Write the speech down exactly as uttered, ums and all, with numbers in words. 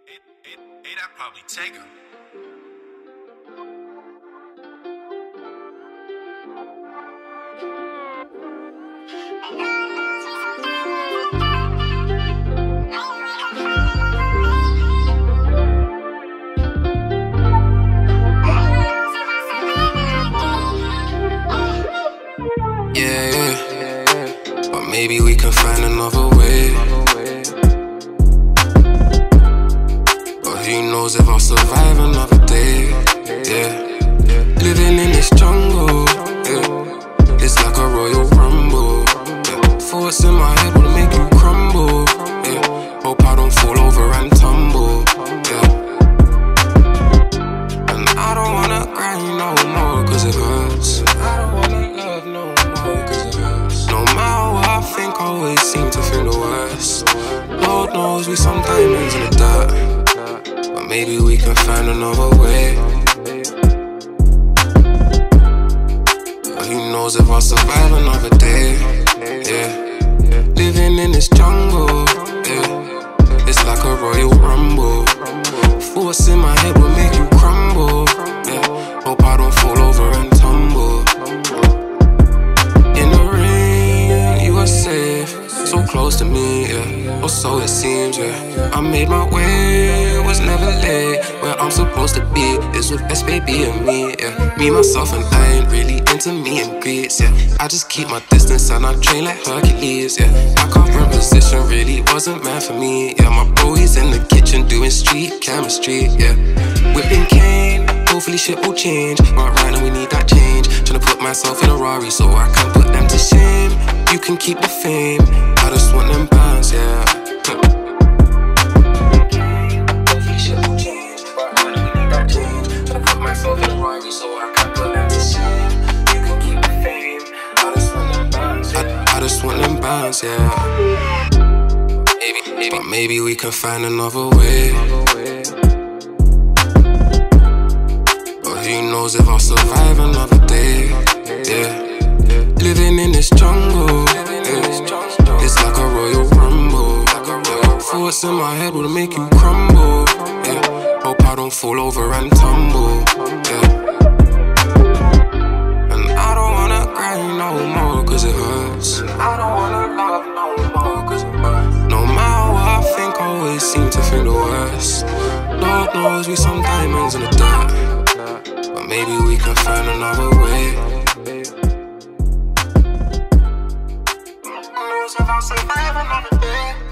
Hey, hey, hey, that probably take her. Yeah, yeah, but maybe we can find another way. But who knows if I'll survive another day? Yeah, living in this jungle, yeah, it's like a royal rumble. Yeah. Thoughts in my head will make you crumble. Yeah. Hope I don't fall over and tumble. Yeah. And I don't wanna cry no more, cause it hurts. I don't wanna love no more, cause it hurts. No matter what I think, I always seem to think the worst. Lord knows we some diamonds in the dirt, but maybe we can find another way. But who knows if I'll survive another day? Yeah, living in this jungle, yeah, it's like a royal rumble. Force in my head will make you crumble. Yeah, hope I don't fall over and tumble. In the rain, you were safe, so close to me, yeah, or so it seems, yeah. I made my way, was never late. Where I'm supposed to be is with S baby and me, yeah. Me, myself, and I ain't really into me and greets, yeah. I just keep my distance and I train like Hercules, yeah. My current position really wasn't meant for me, yeah. My bro, he's in the kitchen doing street chemistry, yeah. Whipping cane, hopefully shit will change. But right now we need that change. Tryna put myself in a Rari so I can put them to shame. You can keep the fame, I just want them bands, yeah. Hopefully shit will change. But right now we need that change. Tryna put myself in a Rari so I can put them to shame. You can keep the fame, I just want them bands, yeah. I, I just want them bands, yeah. Maybe, maybe, but maybe we can find another way. Who knows if I'll survive another day? Yeah, living in this jungle, yeah, it's like a royal rumble. Thoughts in my head will make you crumble. Yeah, hope I don't fall over and tumble. Yeah, and I don't wanna cry no more, cause it hurts. I don't wanna love no more, cause it hurts. No matter what I think, I always seem to think the worst. Lord knows we some diamonds in the dirt, but maybe we can find another way. Who knows if I'll survive another day?